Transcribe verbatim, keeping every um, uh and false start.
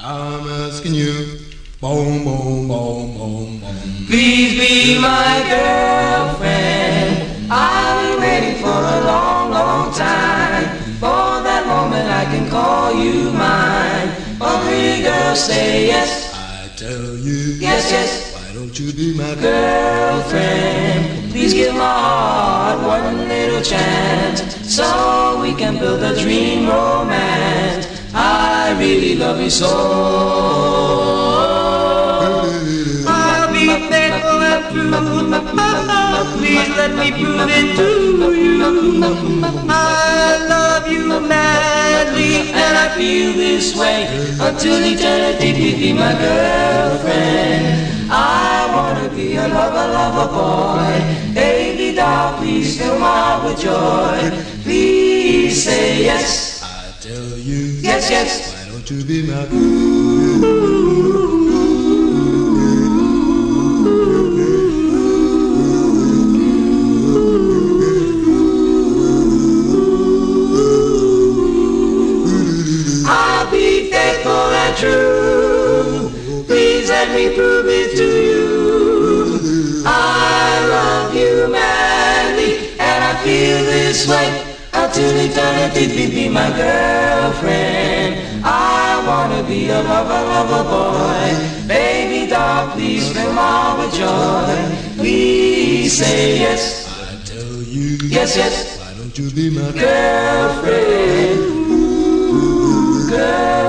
I'm asking you, boom, boom, boom, boom, boom. Please be my girlfriend. I've been waiting for a long, long time. For that moment I can call you mine. Oh, pretty girl, say yes. I tell you, yes, yes. Why don't you be my girlfriend? Please give my heart one little chance, so we can build a dream romance. I really love you so. I'll be faithful and true. Please let me prove it to you. I love you madly, and I feel this way until eternity. Please be my girlfriend. I wanna be a lover, lover boy. Baby doll, please fill my heart with joy. Please say yes. I tell you, yes, yes. Why don't you be my I'll be faithful and true. Please let me prove it to you. I love you madly, and I feel this way until eternity. Please be my girlfriend. I wanna be a lover, lover boy. Baby doll, please fill my heart with joy. Please say yes. I tell you, yes, yes. Why don't you be my girlfriend? Girl.